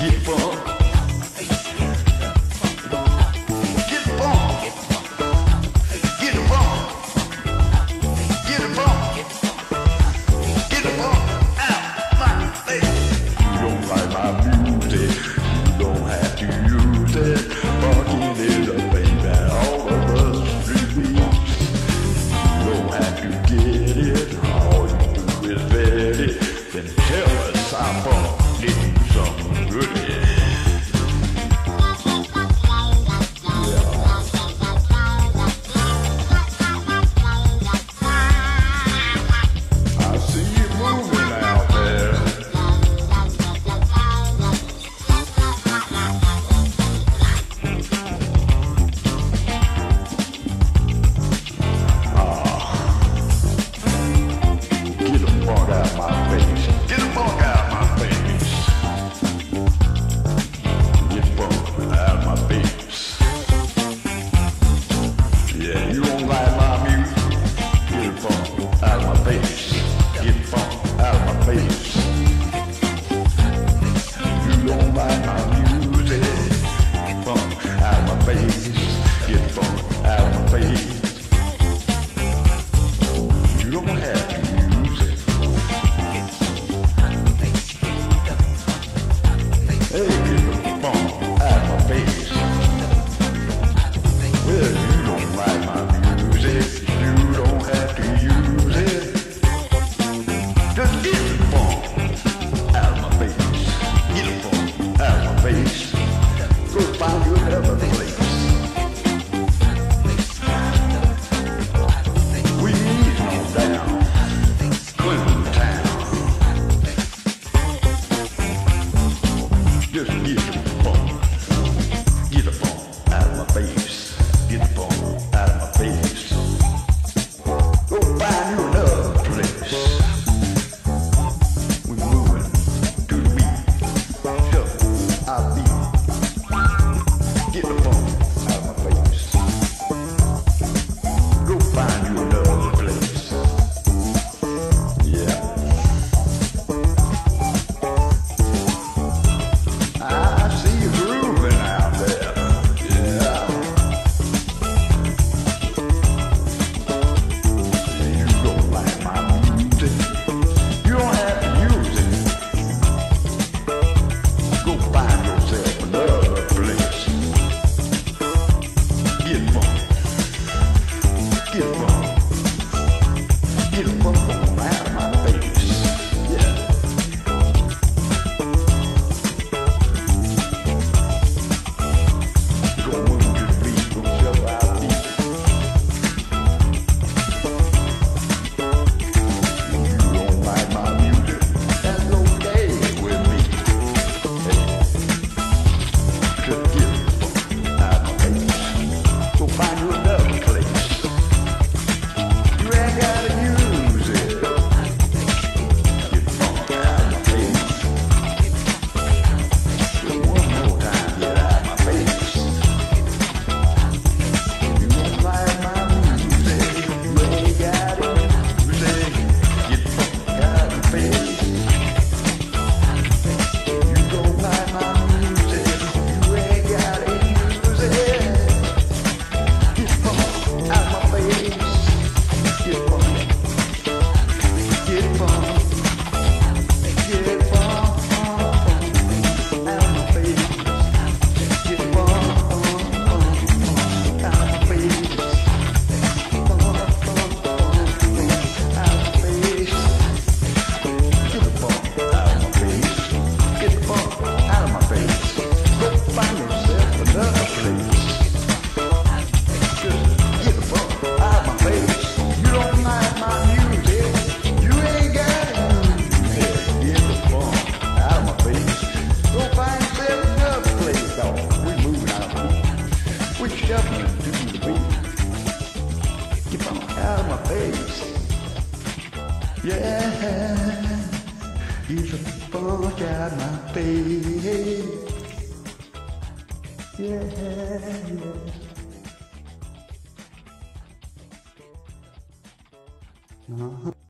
Get funk. Get funk. Get the funk. Get the funk. Get the funk out my face. You don't like my music, you don't have to use it. Funkin' is a thing that all of us repeat. You don't have to get it, all you do is vet it. Then tell us how funk did something good. Yeah, you the funk out my face. Yeah.